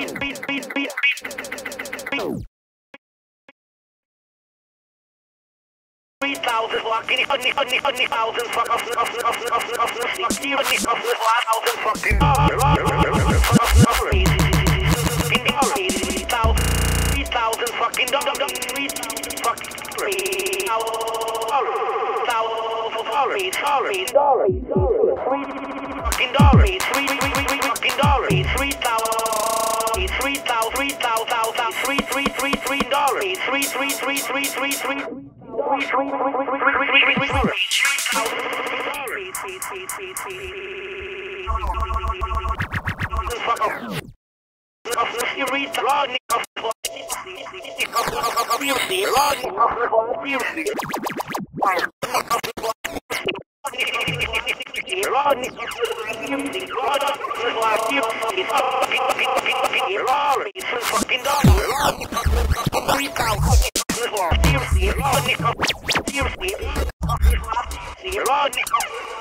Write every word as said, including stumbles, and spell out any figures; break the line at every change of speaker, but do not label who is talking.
Three thousand fucking funny funny funny thousand fuck off off off off off off fucking thousand fucking three thousand three thousand fucking dum dum dum three fucking three thousand dollars fucking dollars three fucking dollars three thousand three thousand three thousand three three three three dollars three three three three three three Seriously,